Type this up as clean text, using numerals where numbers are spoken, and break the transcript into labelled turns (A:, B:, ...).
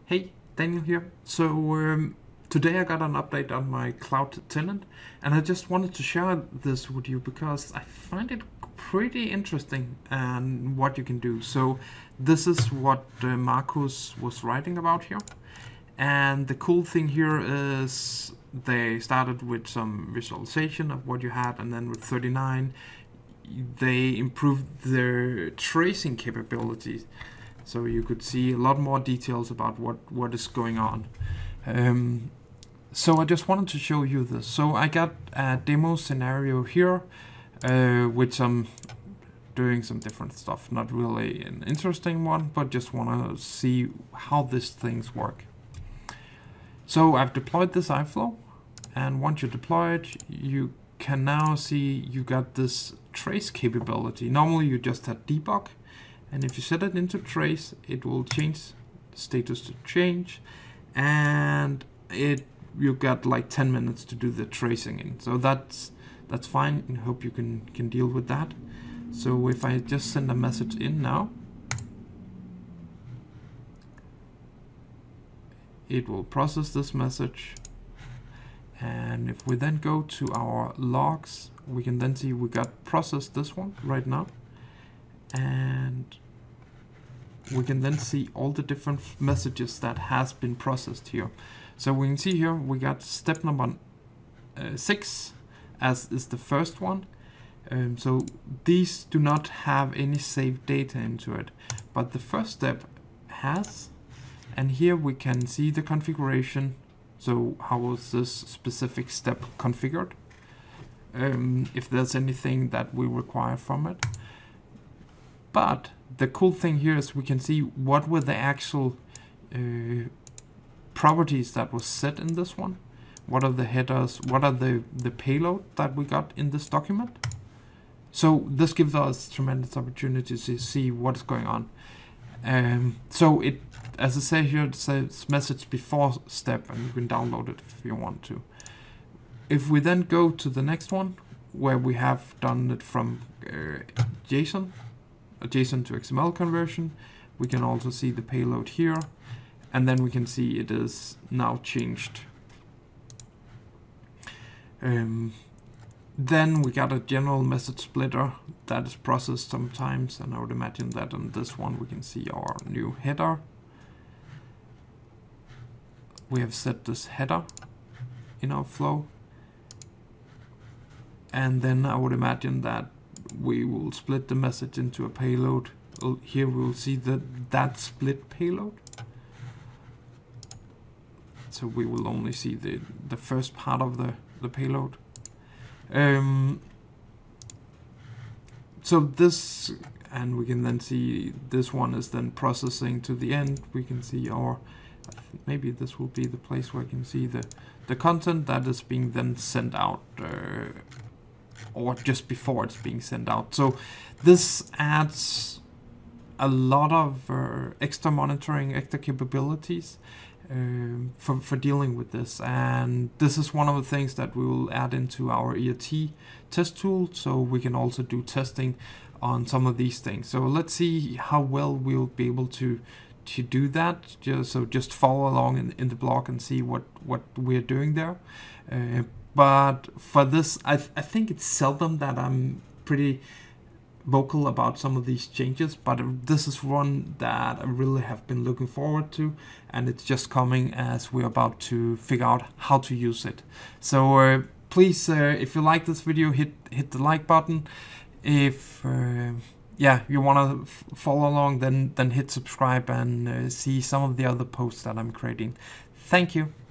A: Hey, Daniel here. So today I got an update on my cloud tenant, and I just wanted to share this with you because I find it pretty interesting and what you can do. So this is what Marcus was writing about here, and the cool thing here is they started with some visualization of what you had, and then with 39 they improved their tracing capabilities. So you could see a lot more details about what is going on. So I just wanted to show you this. So I got a demo scenario here, which I'm doing some different stuff. Not really an interesting one, but just want to see how these things work. So I've deployed this iFlow, and once you deploy it, you can now see you got this trace capability. Normally you just had debug, and if you set it into trace, it will change status to change, and you got like 10 minutes to do the tracing in. So that's fine, and hope you can deal with that. So if I just send a message in now, it will process this message, and if we then go to our logs, we can then see we got processed this one right now. And we can then see all the different messages that has been processed here. So we can see here we got step number 6 as is the first one. So these do not have any saved data into it, but the first step has, and here we can see the configuration. So how was this specific step configured? If there's anything that we require from it. But the cool thing here is we can see what were the actual properties that was set in this one. What are the headers? What are the payload that we got in this document? So this gives us tremendous opportunity to see what is going on. So it, as I say here, it says message before step, and you can download it if you want to. If we then go to the next one, where we have done it from JSON to XML conversion, we can also see the payload here, and then we can see it is now changed. Then we got a general message splitter that is processed sometimes, and I would imagine that on this one we can see our new header. We have set this header in our flow, and then I would imagine that we will split the message into a payload. Here we will see that split payload. So we will only see the first part of the payload. So this, and we can then see this one is then processing to the end. We can see our, maybe this will be the place where I can see the content that is being then sent out, or just before it's being sent out. So this adds a lot of extra monitoring, extra capabilities for dealing with this. And this is one of the things that we will add into our IRT test tool, so we can also do testing on some of these things. So let's see how well we'll be able to do that. Just follow along in the blog and see what we're doing there. But for this, I think it's seldom that I'm pretty vocal about some of these changes, but this is one that I really have been looking forward to, and it's just coming as we're about to figure out how to use it. So please, if you like this video, hit the like button. If you want to follow along, then hit subscribe and see some of the other posts that I'm creating. Thank you.